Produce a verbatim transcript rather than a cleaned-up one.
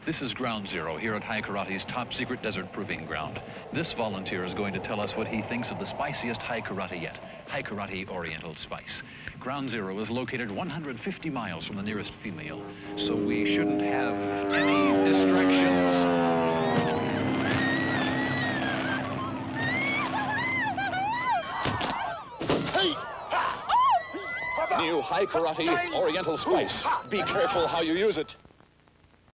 This is Ground Zero here at Hai Karate's top secret desert proving ground. This volunteer is going to tell us what he thinks of the spiciest Hai Karate yet, Hai Karate Oriental Spice. Ground Zero is located one hundred fifty miles from the nearest female, so we shouldn't have any distractions. Hey! New Hai Karate Oriental Spice. Be careful how you use it.